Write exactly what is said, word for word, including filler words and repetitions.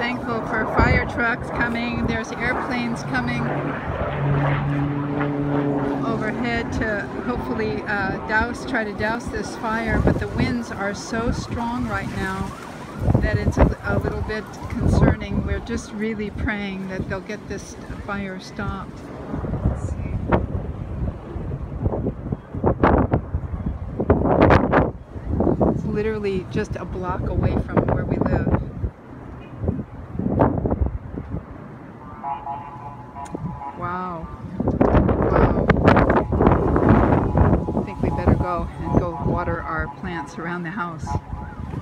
thankful for fire trucks coming. There's airplanes coming overhead to hopefully uh, douse, try to douse this fire, but the winds are so strong right now that it's a, a little bit concerning. We're just really praying that they'll get this fire stopped. Let's see. It's literally just a block away from where we live. Wow. Wow. I think we better go and go water our plants around the house.